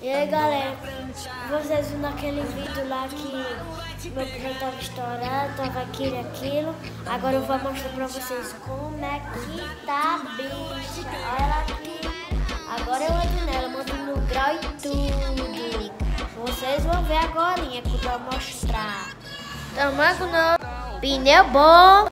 E aí galera, vocês viram naquele vídeo lá que meu pneu tava estourado, tava aquilo e aquilo. Agora eu vou mostrar pra vocês como é que tá a bicha. Olha ela aqui. Agora eu ando nela, mando no grau e tudo. Vocês vão ver agora que eu vou mostrar. Tamanho novo, pneu bom.